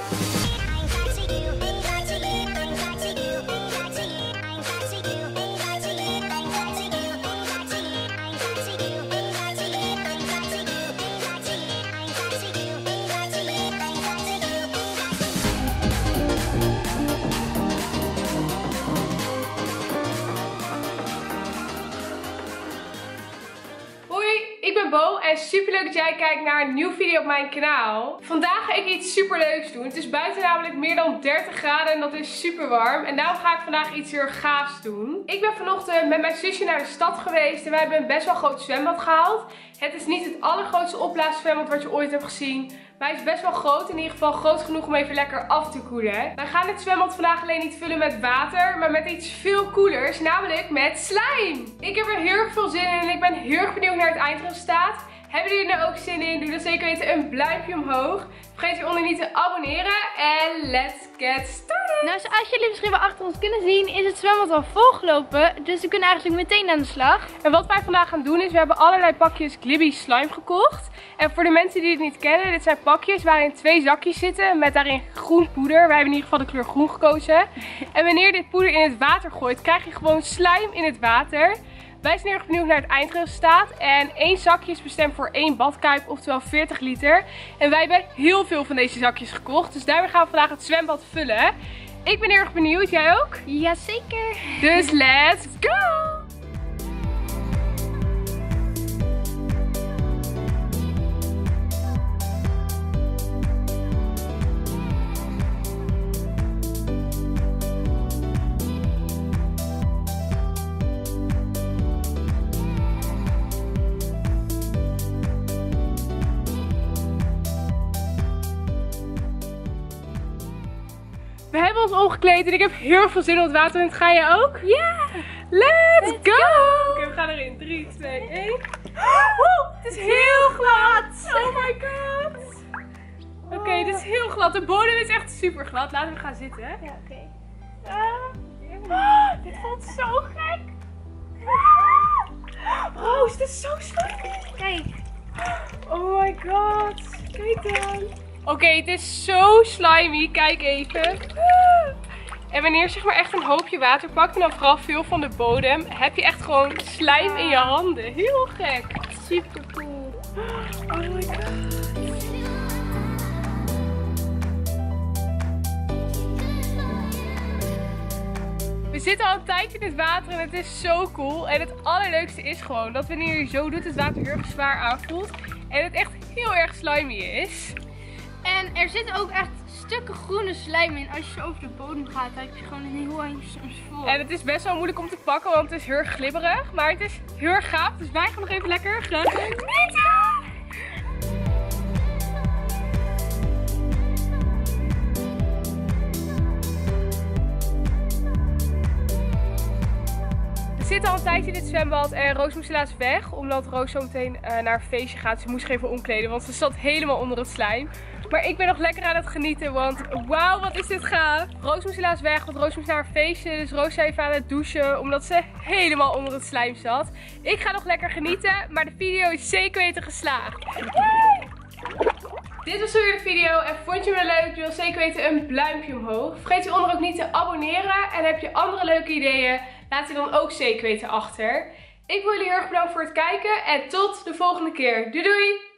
Bo en super leuk dat jij kijkt naar een nieuwe video op mijn kanaal. Vandaag ga ik iets super leuks doen. Het is buiten namelijk meer dan 30 graden en dat is super warm. En daarom ga ik vandaag iets heel gaafs doen. Ik ben vanochtend met mijn zusje naar de stad geweest en wij hebben een best wel groot zwembad gehaald. Het is niet het allergrootste opblaaszwembad wat je ooit hebt gezien. Maar hij is best wel groot, in ieder geval groot genoeg om even lekker af te koelen. Wij gaan het zwembad vandaag alleen niet vullen met water, maar met iets veel coolers, namelijk met slime. Ik heb er heel erg veel zin in en ik ben heel erg benieuwd naar het eindresultaat. Hebben jullie er ook zin in? Doe dan zeker weten een duimpje omhoog. Vergeet hieronder niet te abonneren en let's get started! Nou, zoals jullie misschien wel achter ons kunnen zien, is het zwembad al volgelopen. Dus we kunnen eigenlijk meteen aan de slag. En wat wij vandaag gaan doen is, we hebben allerlei pakjes Gliby slime gekocht. En voor de mensen die het niet kennen, dit zijn pakjes waarin 2 zakjes zitten met daarin groen poeder. Wij hebben in ieder geval de kleur groen gekozen. En wanneer je dit poeder in het water gooit, krijg je gewoon slime in het water. Wij zijn heel erg benieuwd naar het eindresultaat. En 1 zakje is bestemd voor 1 badkuip, oftewel 40 liter. En wij hebben heel veel van deze zakjes gekocht. Dus daarmee gaan we vandaag het zwembad vullen. Ik ben heel erg benieuwd, jij ook? Jazeker. Dus let's go! We hebben ons omgekleed en ik heb heel veel zin in het water. En ga je ook? Ja! Let's go! Oké, we gaan erin. 3, 2, 1. Het is heel glad! Oh my god! Oké, dit is heel glad. De bodem is echt super glad. Laten we gaan zitten. Ja, oké. Dit voelt zo gek! Roos, dit is zo slime! Kijk. Oh my god! Kijk dan! Oké, het is zo slimy. Kijk even. En wanneer je zeg maar echt een hoopje water pakt en dan vooral veel van de bodem, heb je echt gewoon slijm in je handen. Heel gek. Super cool. Oh my god. We zitten al een tijdje in het water en het is zo cool. En het allerleukste is gewoon dat wanneer je zo doet, het water heel erg zwaar aanvoelt. En het echt heel erg slimy is. En er zitten ook echt stukken groene slijm in. Als je zo over de bodem gaat, dan heb je gewoon een heel handje soms vol. En het is best wel moeilijk om te pakken, want het is heel erg glibberig. Maar het is heel erg gaaf, dus wij gaan nog even lekker genieten. We zitten al een tijdje in dit zwembad en Roos moest helaas weg, omdat Roos zo meteen naar een feestje gaat. Ze moest even omkleden, want ze zat helemaal onder het slijm. Maar ik ben nog lekker aan het genieten, want wauw, wat is dit gaaf. Roos moest helaas weg, want Roos moest naar een feestje. Dus Roos zei even aan het douchen, omdat ze helemaal onder het slijm zat. Ik ga nog lekker genieten, maar de video is zeker weten geslaagd. Dit was weer de video en vond je me leuk? Doe dan zeker weten een duimpje omhoog. Vergeet hieronder ook niet te abonneren. En heb je andere leuke ideeën? Laat die dan ook zeker weten achter. Ik wil jullie heel erg bedanken voor het kijken en tot de volgende keer. Doei doei!